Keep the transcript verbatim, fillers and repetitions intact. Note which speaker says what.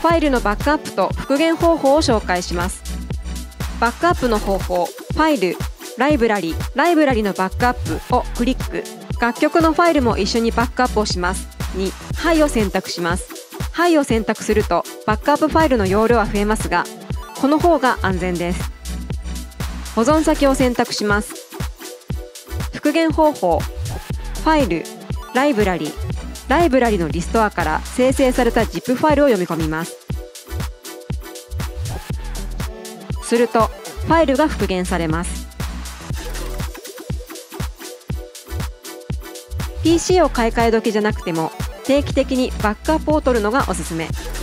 Speaker 1: ファイルのバックアップと復元方法を紹介します。バックアップの方法、ファイル、ライブラリ、ライブラリのバックアップをクリック。楽曲のファイルも一緒にバックアップをします。に、はいを選択します。はいを選択するとバックアップファイルの容量は増えますが、この方が安全です。保存先を選択します。復元方法、ファイル、ライブラリ、ライブラリのリストアから生成された ジップ ファイルを読み込みます。するとファイルが復元されます。ピーシー を買い替え時じゃなくても定期的にバックアップを取るのがおすすめ。